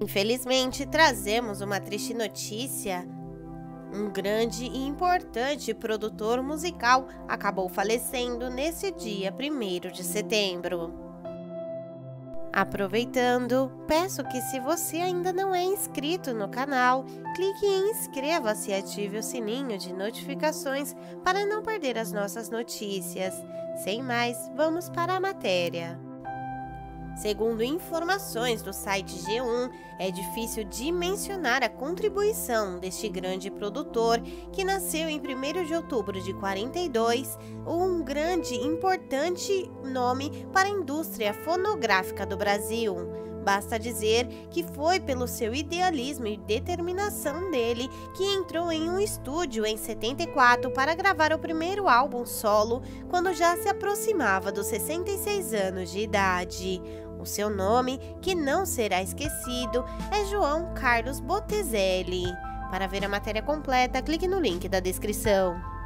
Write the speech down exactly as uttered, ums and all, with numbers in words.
Infelizmente, trazemos uma triste notícia. Um grande e importante produtor musical acabou falecendo nesse dia primeiro de setembro. Aproveitando, peço que, se você ainda não é inscrito no canal, clique em inscreva-se e ative o sininho de notificações para não perder as nossas notícias. Sem mais, vamos para a matéria. Segundo informações do site G um, é difícil dimensionar a contribuição deste grande produtor que nasceu em primeiro de outubro de quarenta e dois, um grande e importante nome para a indústria fonográfica do Brasil. Basta dizer que foi pelo seu idealismo e determinação dele que entrou em um estúdio em setenta e quatro para gravar o primeiro álbum solo, quando já se aproximava dos sessenta e seis anos de idade. O seu nome, que não será esquecido, é João Carlos Botezelli. Para ver a matéria completa, clique no link da descrição.